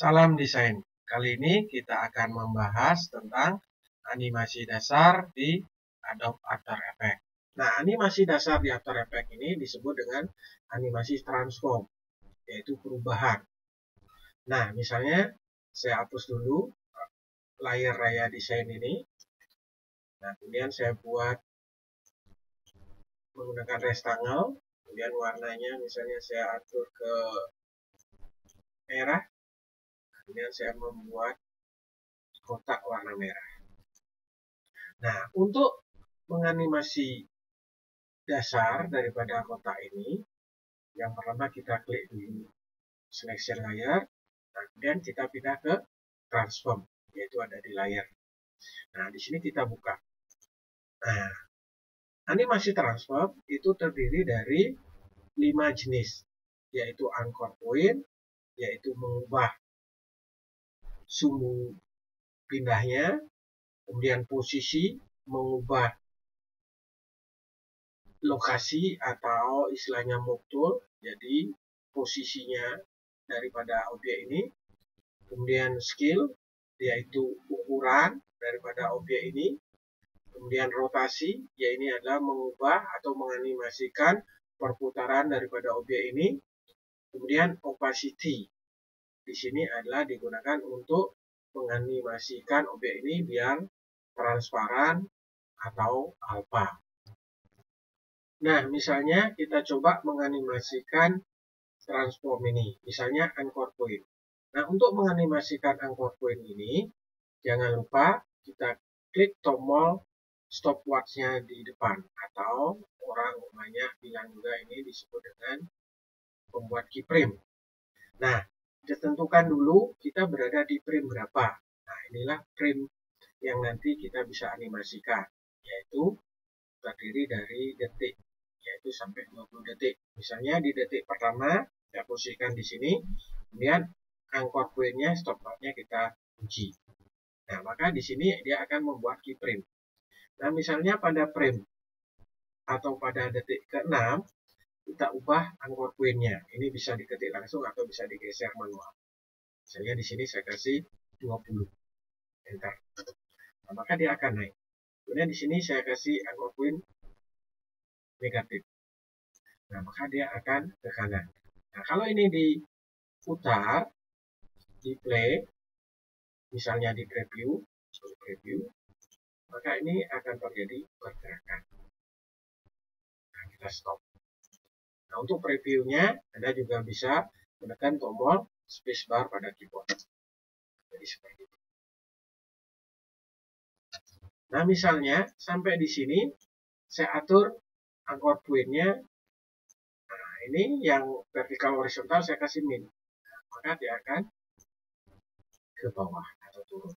Salam desain. Kali ini kita akan membahas tentang animasi dasar di Adobe After Effects. Nah, animasi dasar di After Effects ini disebut dengan animasi transform, yaitu perubahan. Nah, misalnya saya hapus dulu layar raya desain ini. Nah, kemudian saya buat menggunakan rectangle. Kemudian warnanya misalnya saya atur ke merah. Kemudian saya membuat kotak warna merah. Nah, untuk menganimasi dasar daripada kotak ini, yang pertama kita klik dulu selection layer, nah, kemudian kita pindah ke transform, yaitu ada di layar. Nah, di sini kita buka. Nah, animasi transform itu terdiri dari 5 jenis, yaitu anchor point, yaitu mengubah sumbu pindahnya, kemudian posisi, mengubah lokasi atau istilahnya move tool, jadi posisinya daripada objek ini, kemudian scale, yaitu ukuran daripada objek ini, kemudian rotasi, yaitu ini adalah mengubah atau menganimasikan perputaran daripada objek ini, kemudian opacity, di sini adalah digunakan untuk menganimasikan objek ini biar transparan atau alpha. Nah, misalnya kita coba menganimasikan transform ini, misalnya anchor point. Nah, untuk menganimasikan anchor point ini, jangan lupa kita klik tombol stopwatch-nya di depan, atau orang banyak bilang juga ini disebut dengan pembuat keyframe. Nah, kita tentukan dulu kita berada di frame berapa. Nah, inilah frame yang nanti kita bisa animasikan, yaitu terdiri dari detik, yaitu sampai 20 detik. Misalnya di detik pertama, saya posisikan di sini, kemudian anchor point-nya, stopwatch-nya kita kunci. Nah, maka di sini dia akan membuat keyframe. Nah, misalnya pada frame atau pada detik ke-6, kita ubah anchor point-nya. Ini bisa diketik langsung atau bisa digeser manual. Misalnya di sini saya kasih 20. Enter. Nah, maka dia akan naik. Kemudian di sini saya kasih anchor point negatif. Nah, maka dia akan ke kanan. Nah, kalau ini diputar, di play, misalnya di preview, maka ini akan terjadi pergerakan. Nah, kita stop. Nah, untuk previewnya, Anda juga bisa menekan tombol spacebar pada keyboard. Jadi seperti itu. Nah, misalnya sampai di sini, saya atur anchor point-nya. Nah, ini yang vertikal horizontal saya kasih min. Nah, maka dia akan ke bawah atau turun.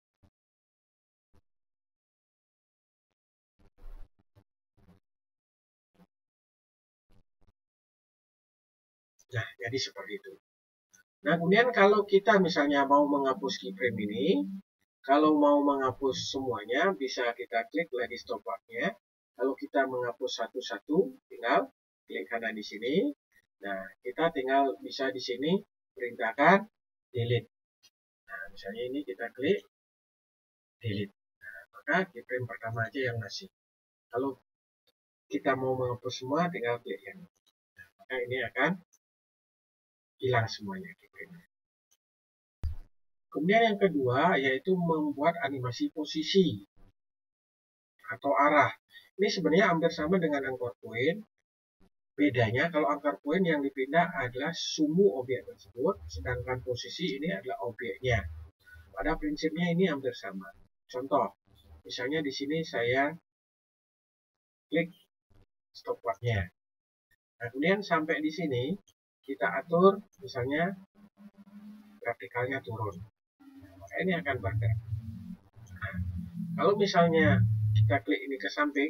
Nah, jadi seperti itu. Nah, kemudian kalau kita misalnya mau menghapus keyframe ini, kalau mau menghapus semuanya, bisa kita klik lagi stopwatch-nya. Kalau kita menghapus satu-satu, tinggal klik kanan di sini. Nah, kita tinggal bisa di sini perintahkan delete. Nah, misalnya ini kita klik delete. Nah, maka keyframe pertama aja yang masih. Kalau kita mau menghapus semua, tinggal klik yang ini. Nah, maka ini akan hilang semuanya keyframe. Kemudian yang kedua yaitu membuat animasi posisi atau arah. Ini sebenarnya hampir sama dengan anchor point. Bedanya kalau anchor point yang dipindah adalah sumbu objek tersebut, sedangkan posisi ini adalah objeknya. Pada prinsipnya ini hampir sama. Contoh, misalnya di sini saya klik stopwatch-nya. Nah, kemudian sampai di sini kita atur misalnya vertikalnya turun. Maka ini akan bergerak. Nah, kalau misalnya kita klik ini ke samping,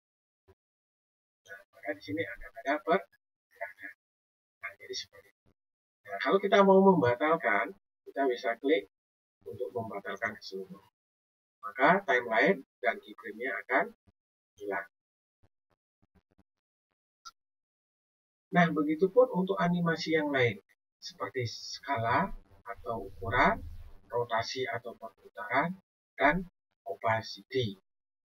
nah, maka di sini akan ada pergerakan. Nah, jadi seperti itu. Nah, kalau kita mau membatalkan, kita bisa klik untuk membatalkan keseluruhan. Maka timeline dan keyframe-nya akan hilang. Nah, begitupun untuk animasi yang lain, seperti skala atau ukuran, rotasi atau perputaran, dan opacity.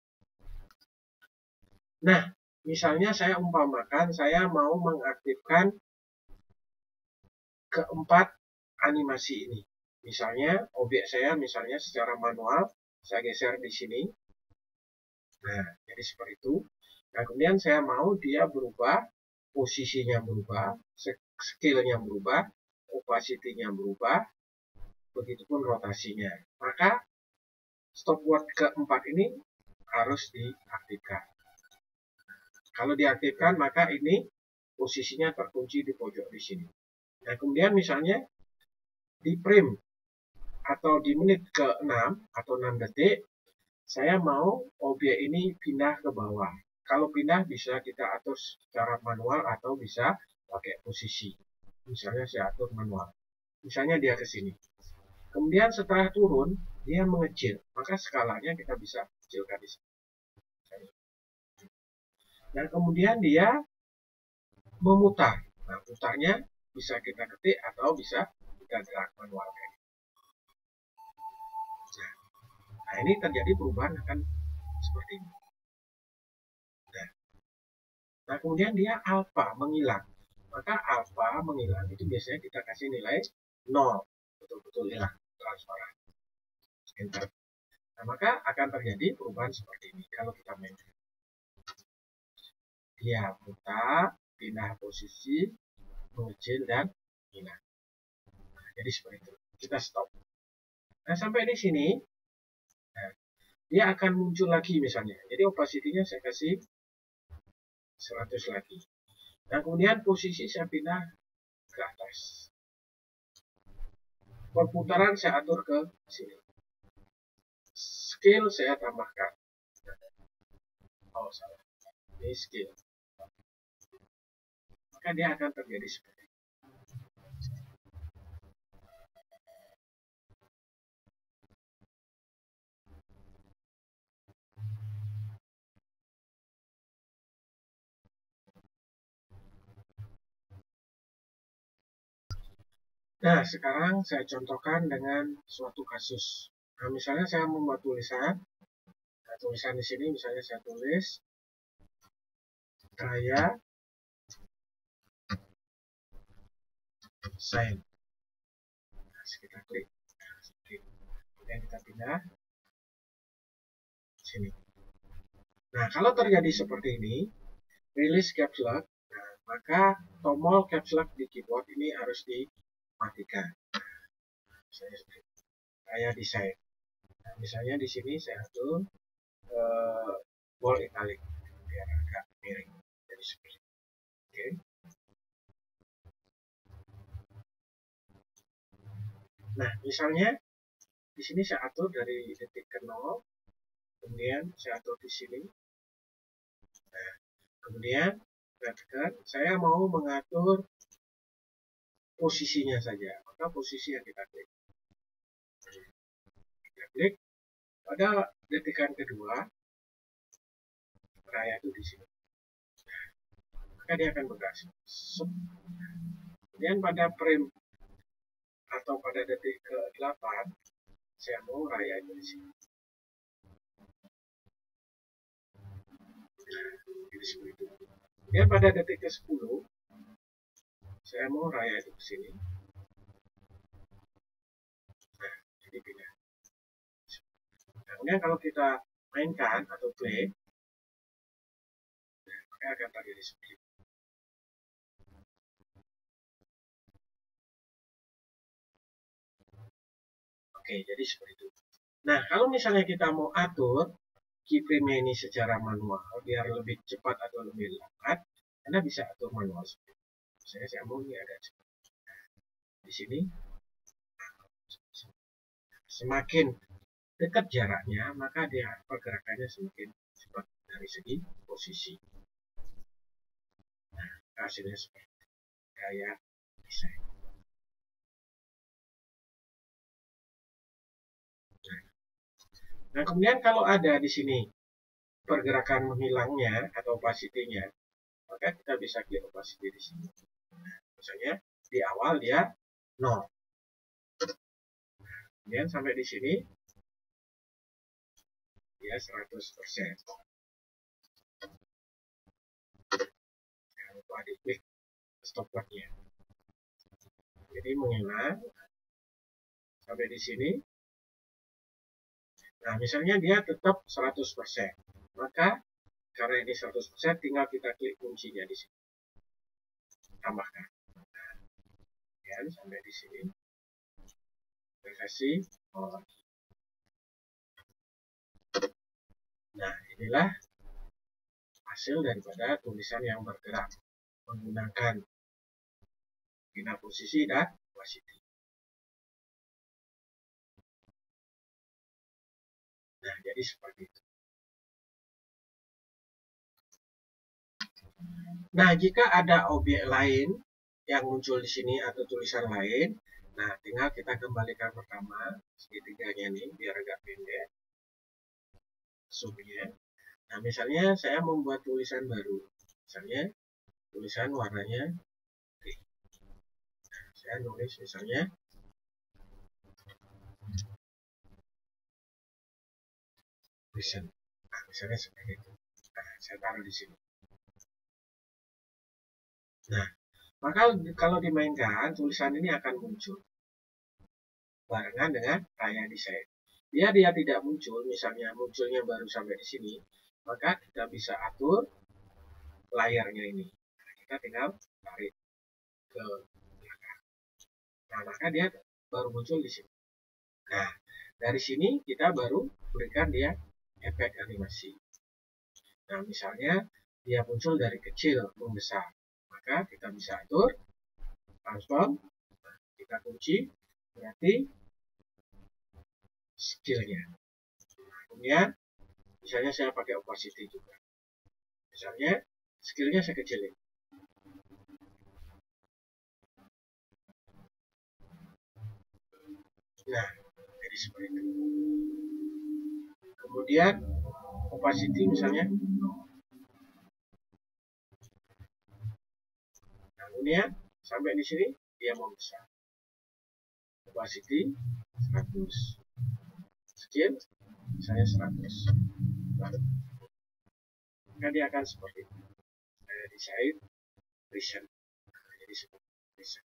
Nah, misalnya saya umpamakan saya mau mengaktifkan keempat animasi ini. Misalnya objek saya secara manual saya geser di sini. Nah, jadi seperti itu. Nah, kemudian saya mau dia berubah, posisinya berubah, scale-nya berubah, opacity-nya berubah, begitupun rotasinya. Maka stopwatch keempat ini harus diaktifkan. Kalau diaktifkan, maka ini posisinya terkunci di pojok di sini. Nah, kemudian misalnya di frame atau di menit ke-6 atau 6 detik, saya mau objek ini pindah ke bawah. Kalau pindah bisa kita atur secara manual atau bisa pakai posisi. Misalnya saya atur manual. Misalnya dia ke sini. Kemudian setelah turun, dia mengecil. Maka skalanya kita bisa kecilkan di sini. Dan kemudian dia memutar. Nah, putarnya bisa kita ketik atau bisa kita gerak manual. Nah, ini terjadi perubahan akan seperti ini. Nah, kemudian dia alfa menghilang. Maka alfa menghilang itu biasanya kita kasih nilai 0. Betul-betul hilang, transparan. Enter. Nah, maka akan terjadi perubahan seperti ini kalau kita mainkan. Dia putar, pindah posisi, mengecil, dan hilang. Nah, jadi seperti itu. Kita stop. Nah, sampai di sini, nah, dia akan muncul lagi misalnya. Jadi opacity-nya saya kasih 100 lagi. Nah, kemudian posisi saya pindah ke atas. Perputaran saya atur ke sini. Scale saya tambahkan. Oh, salah. Ini scale. Maka dia akan terjadi seperti ini. Nah, sekarang saya contohkan dengan suatu kasus. Nah, misalnya saya membuat tulisan. Nah, tulisan di sini misalnya saya tulis Raya Sign. Nah, kita klik. Kemudian kita pindah sini. Nah, kalau terjadi seperti ini, release caps lock, nah, maka tombol caps lock di keyboard ini harus dimatikan. Misalnya seperti Raya Design. Nah, misalnya di sini saya atur bold italic biar agak miring. Jadi seperti itu. Oke. Nah, misalnya di sini saya atur dari detik ke 0, kemudian saya atur di sini. Nah, kemudian perhatikan, saya mau mengatur posisinya saja, maka posisi yang kita klik. Kita klik pada detikan kedua, Raya itu di sini. Maka dia akan bergerak. Kemudian pada frame atau pada detik ke-8, saya mau Raya itu di sini. Jadi seperti itu. Kemudian pada detik ke-10, saya mau Raya itu ke sini. Nah, jadi pindah. Nah, kemudian kalau kita mainkan atau play, nah, maka akan terjadi seperti itu. Oke, jadi seperti itu. Nah, kalau misalnya kita mau atur keyframe ini secara manual, biar lebih cepat atau lebih lambat, Anda bisa atur manual seperti itu. Misalnya saya mau ini agak cepat. Di sini, semakin dekat jaraknya, maka dia pergerakannya semakin cepat dari segi posisi. Nah, hasilnya seperti gaya desain. Nah, kemudian kalau ada di sini pergerakan menghilangnya atau opacity-nya, maka kita bisa klik opacity di sini. Nah, misalnya di awal dia 0. Kemudian sampai di sini dia 100%. Jangan lupa diklik stopwatch-nya. Jadi mengilang sampai di sini. Nah, misalnya dia tetap 100%. Maka karena ini 100%, tinggal kita klik kuncinya di sini. Tambahkan. Dan sampai di sini. Kasih lagi. Nah, inilah hasil daripada tulisan yang bergerak menggunakan pindah posisi dan opacity. Nah, jadi seperti itu. Nah, jika ada objek lain yang muncul di sini atau tulisan lain, nah tinggal kita kembalikan pertama segitiganya nih biar agak pendek zoomnya. Nah, misalnya saya membuat tulisan baru, misalnya tulisan warnanya putih. Nah, saya nulis misalnya vision. Nah, misalnya seperti itu. Nah, saya taruh di sini. Nah, maka kalau dimainkan, tulisan ini akan muncul barengan dengan layar desain. Biar dia tidak muncul, misalnya munculnya baru sampai di sini, maka kita bisa atur layarnya ini. Nah, kita tinggal tarik ke belakang. Nah, maka dia baru muncul di sini. Nah, dari sini kita baru berikan dia efek animasi. Nah, misalnya dia muncul dari kecil membesar, maka kita bisa atur transform. Nah, kita kunci, berarti skillnya. Kemudian, misalnya saya pakai opacity juga. Misalnya, skillnya saya kecilin. Nah, jadi seperti itu. Kemudian, opacity misalnya. Nah, kemudian, sampai di sini, dia mau besar. Opacity, 100. Skill, misalnya 100. Maka dia akan seperti itu. Desain, vision. Nah, jadi seperti vision.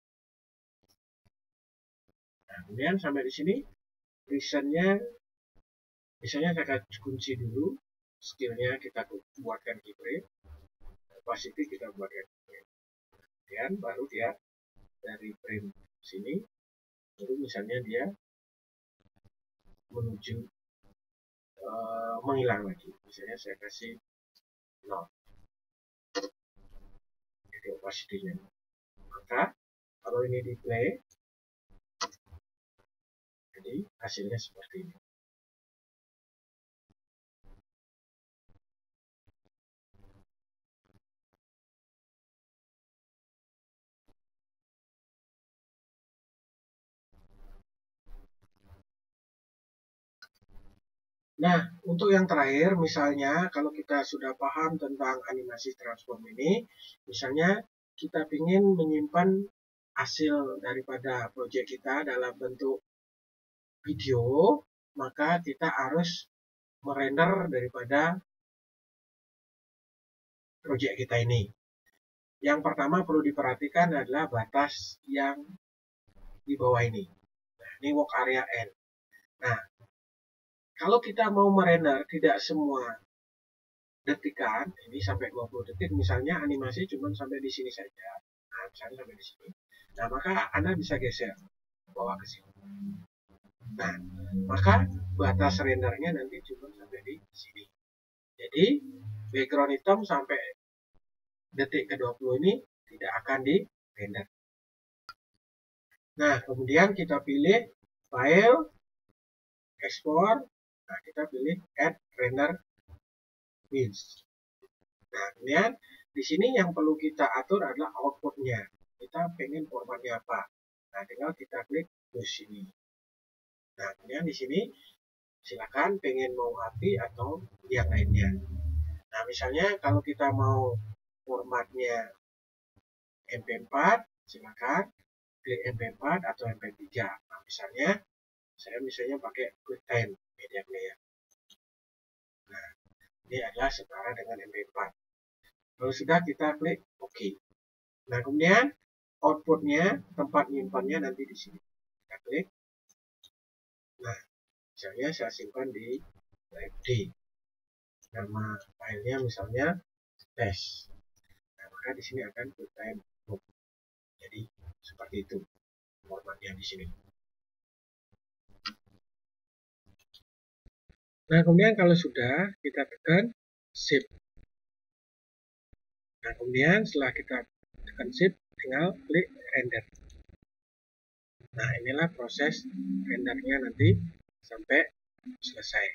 Nah, kemudian sampai di sini, visionnya, misalnya saya kunci dulu, skillnya kita buatkan keyframe, opacity kita buatkan keyframe. Kemudian baru dia dari frame sini, baru misalnya dia menuju menghilang lagi. Misalnya saya kasih 0. Jadi opacity-nya. Maka kalau ini di play, jadi hasilnya seperti ini. Nah, untuk yang terakhir, misalnya kalau kita sudah paham tentang animasi transform ini, misalnya kita ingin menyimpan hasil daripada proyek kita dalam bentuk video, maka kita harus merender daripada proyek kita ini. Yang pertama perlu diperhatikan adalah batas yang di bawah ini. Nah, ini work area N. Nah, kalau kita mau merender tidak semua detikan, ini sampai 20 detik, misalnya animasi cuma sampai di sini saja. Nah, misalnya sampai di sini. Nah, maka Anda bisa geser bawa ke sini. Nah, maka batas rendernya nanti cuma sampai di sini. Jadi, background hitam sampai detik ke-20 ini tidak akan di render. Nah, kemudian kita pilih file, export. Nah, kita pilih add render means. Nah, kemudian di sini yang perlu kita atur adalah outputnya. Kita pengen formatnya apa. Nah, tinggal kita klik plus sini. Nah, kemudian di sini silakan pengen mau API atau yang lainnya. Nah, misalnya kalau kita mau formatnya MP4, silakan klik MP4 atau MP3. Nah, misalnya Saya misalnya pakai QuickTime Media Player. Nah, ini adalah setara dengan MP4. Kalau sudah, kita klik OK. Nah, kemudian outputnya, tempat nyimpannya nanti di sini. Kita klik. Nah, misalnya saya simpan di drive D. Nama filenya misalnya test. Nah, maka di sini akan QuickTime Book. Jadi seperti itu formatnya di sini. Nah, kemudian kalau sudah, kita tekan Shift. Nah, kemudian setelah kita tekan Shift, tinggal klik render. Nah, inilah proses rendernya nanti sampai selesai.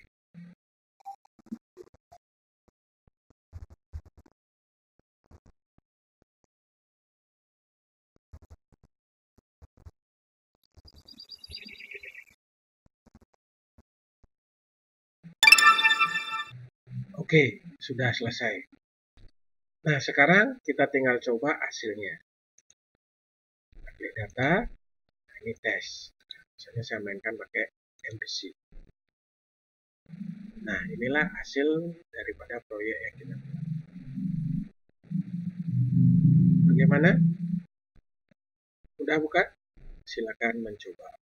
Oke, sudah selesai. Nah, sekarang kita tinggal coba hasilnya. Kita klik data, nah ini tes. Misalnya saya mainkan pakai MPC. Nah, inilah hasil daripada proyek yang kita buat. Bagaimana? Udah bukan? Silakan mencoba.